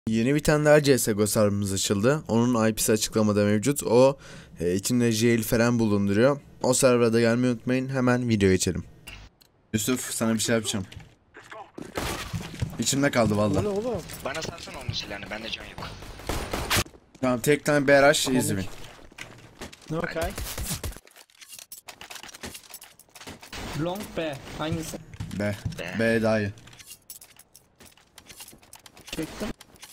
Yeni bir tane daha CSGO serverımız açıldı. Onun IP'si açıklamada mevcut. O içinde jail falan bulunduruyor. O serverda gelmeyi unutmayın. Hemen videoya geçelim. Yusuf, sana bir şey yapacağım. İçimde kaldı valla. Oğlum. Bana sarsana onun silahını, bende can yok. Tamam, tek tane BRH izleyin. Okay. Long B. Hangisi? B. B daha iyi. Çektim.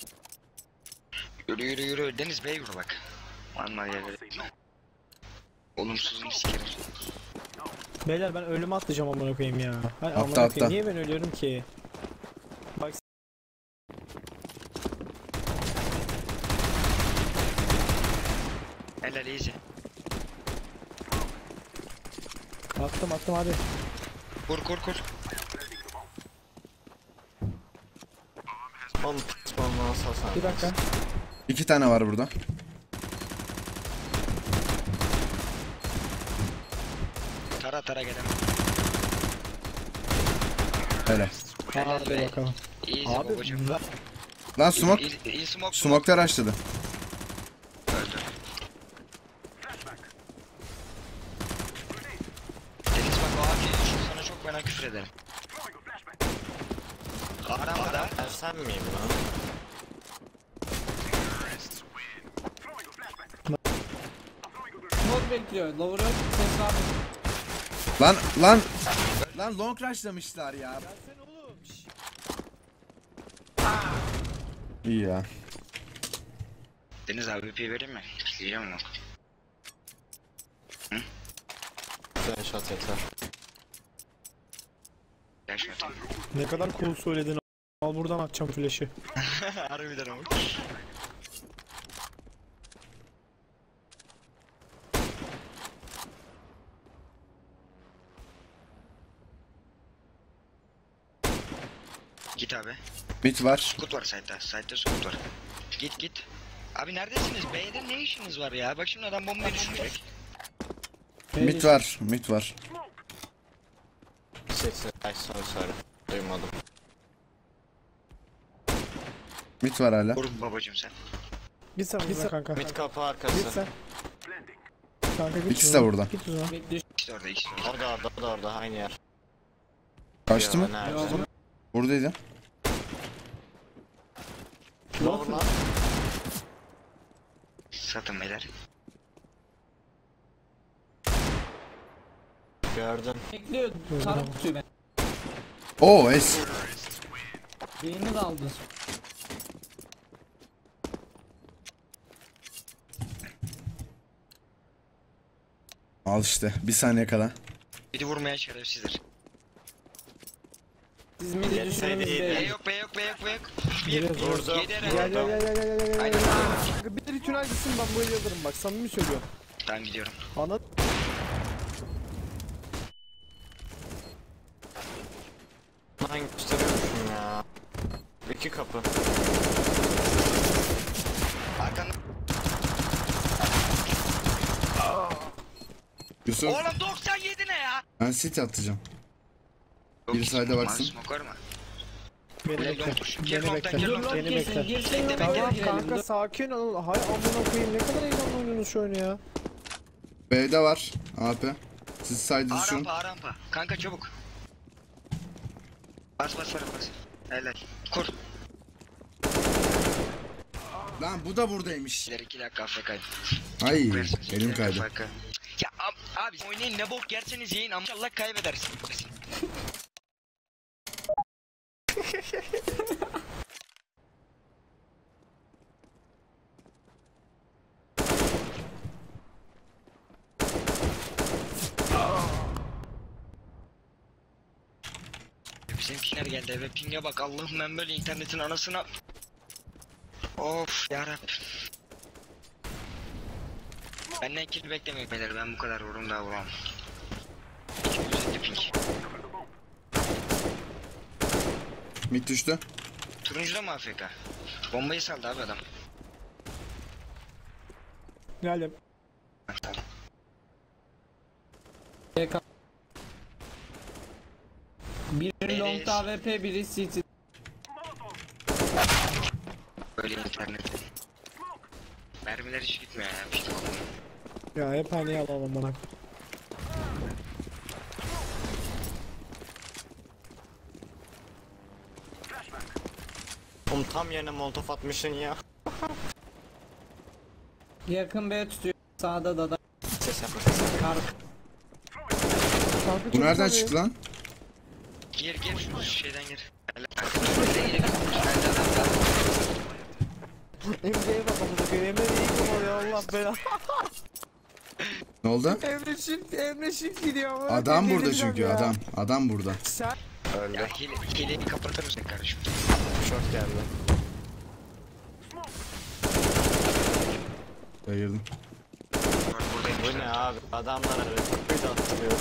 Yürü yürü yürü, Deniz Bey yürü bak. Anlar yerleri. Olumsuzunu sikerim. Beyler ben ölüme atlayacağım amına koyayım ya. Hay Atla, amına koyayım. atla. Niye ben ölüyorum ki? Bak Helal easy. attım hadi. Kur kur kur. Bir dakika. 2 tane var burada. Tara tara gelemem. Öyle. Hadi bakalım. Easy Abi babacım. Lan smoke. İyi smoke. Smoke'lar açladı. Öldü. Deniz bak o abi sana çok fena küfür ederim. Arama Sen miyim lan? Mod bekliyor. Lower up. Ses var. Lan long rushlamışlar ya. İyi ya. Deniz abi bir vereyim mi? Pisleyeceğim onu. Sen shot yeter. Gel şunu atayım. ne kadar cool söyledin. Al buradan atacağım flash'ı. Harbiden ama. Git abi. Mid var. Skut var site'da. Site'da skut var. Git git. Abi neredesiniz? B'de ne işiniz var ya? Bak şimdi adam bombayı düşürecek. Mid var. Mid var. Sesi. Ay sorry. Duymadım. Mid var hala. Vur babacım sen. Git sen buradan kanka. Mid kapı Git arkası. sen. Kanka git. İkisi de burada. Git o zaman. Bekliyor. İşte orada ikisi orada. O da orada aynı yer. Kaçtı mı? Nerede? Buradaydı. Lower lan. Satın beyler. Gördüm. Bekliyor. Tarım tutuyor ben. Oo es. Beyni de aldı. Al işte. Bir saniye kala. Biri vurmaya şerefsizdir. Siz midi düşürün B B. yok B yok B yok B yok. Bir Geliyoruz, vurdu. yedi Gel herhalde. gel. Aynen. Kanka bir tünel gitsin ben bu eli alırım bak samimi söylüyorum. Ben gidiyorum. Ana Lan gösteriyormuşum ya. İki kapı. Arkanda. Yusuf, Oğlum 97 ne ya? ben city atacağım. Bir side'e baksın. Smoke var mı? beni Beni bekle. bekle. Beni bekle. Dur lan Beni girsin. bekle. Girsin. Tamam Girelim. kanka Dur. sakin ol. Hay amına koyayım ne kadar heyecanlı oynuyorsunuz şu oyunu ya. B'de var. AP. Siz side'ı A düşün. rampa A rampa. Kanka çabuk. Bas bas bas bas. Helal. Kur. Lan bu da buradaymış. İleri 2 dakika AFK'yım. Ay elim kaydı. Ya abi oynayın ne bok yerseniz yiyin ama inşallah kaybedersin. Bizimkiler geldi eve pinge bak Allah'ım ben böyle internetin anasına. Of yarabbim. Benden kill beklemeyin beyler ben bu kadar vurum daha vuramam. 250 ping. Mid düştü. Turuncu da mı AFK? Bombayı saldı abi adam. Geldim. Biri long'da AWP, biri CT. böyle internet. Mermiler hiç gitmiyor ya. İşte Ya hep hani alalım bana. Oğlum tam yerine molotof atmışsın ya. Yakın B tutuyor. Sağda da Ses yapma. kar. Kanka Bu çok nereden güzel çıktı lan? gir şu şeyden gir. Emre'ye bak amına koyayım. Emre iyi kullanıyor Allah belanı. Ne oldu? Emre shift gidiyor amına Adam koyayım, burada delireceğim çünkü ya. adam. Adam burada. Sen Öldü. Ya hileyi kapatır mısın kardeşim? Short geldi. Ayırdım. Buradayım. Bu ne abi? Adamlara rekabet attırıyorum.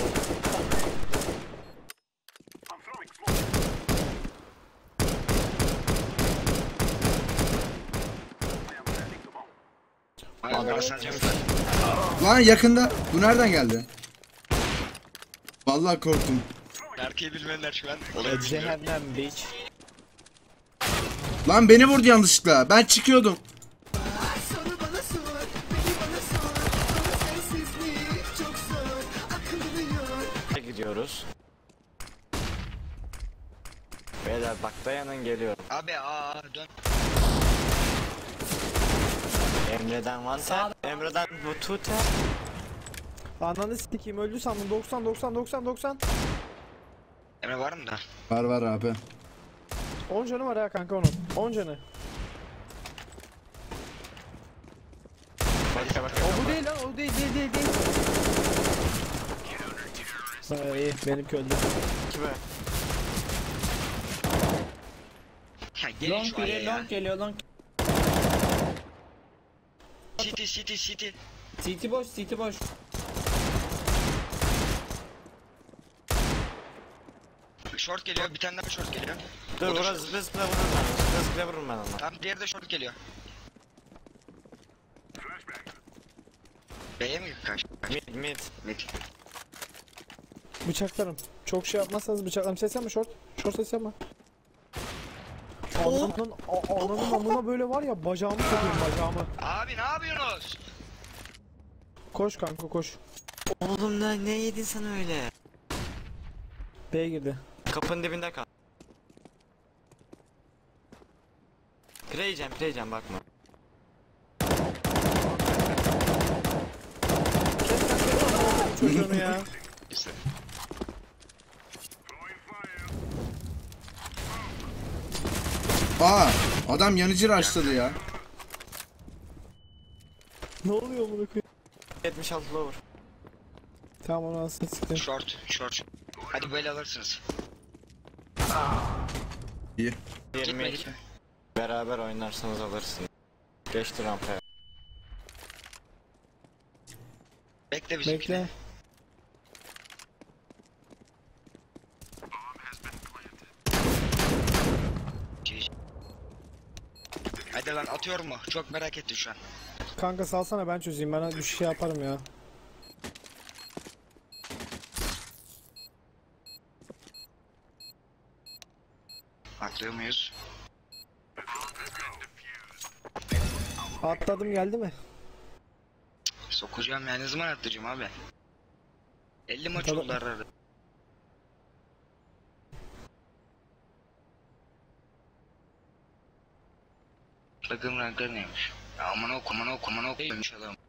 Abi ben sadece Lan yakında. Bu nereden geldi? Vallahi korktum. Berke'yi bilmeyenler şu an olayı bilmiyor. cehennem bitch. Lan beni vurdu yanlışlıkla. Ben çıkıyordum. Gidiyoruz. Beyler bak dayanın geliyorum. Abi dön. Emre'den one tap. Emre'den bu two tap. Ananı sikeyim öldü sandım 90. Emre var mı da? Var var abi. 10 canı var ya kanka onun. 10 canı. Bak. O bu değil lan o değil. İyi benimki öldü. İki be. Ya gelin Long şu aya geliyor, ya. long geliyor, long. City. CT boş, CT boş. Short geliyor, bir tane daha short geliyor. Dur O da burası short. zıpla vururum ben. Zıpla vururum ben ona. Tamam diğeri de short geliyor. B'ye mi kaç? Mid. Mid. Bıçaklarım. Çok şey yapmazsanız bıçaklarım. Ses yapma short. Short ses yapma. Ananın amına böyle var ya bacağımı sokayım bacağımı. Abi ne yapıyorsunuz? Koş kanka koş. Oğlum ne yedin sen öyle? B'ye girdi. Kapının dibinde kal. Pireyeceğim bakma. Çocuğunu ya. İşte. Aa, adam yanıcı rushladı ya. Ne oluyor amına koyayım? 76 lower. Tamam onu alsın siktir. Short. Hadi böyle alırsınız. İyi. 22. Beraber oynarsanız alırsın. Geçti rampaya. Bekle bizimkini. Bekle. Hadi lan atıyorum mu? Çok merak ettim şu an. Kanka salsana ben çözeyim. Ben bir şey yaparım ya. Atlıyor muyuz? Atladım geldi mi? Sokacağım ya, ne zaman atlayacağım abi? 50 maç Tabii. oldu arada. Takım rankları neymiş? Ya aman oku. Neymiş adam?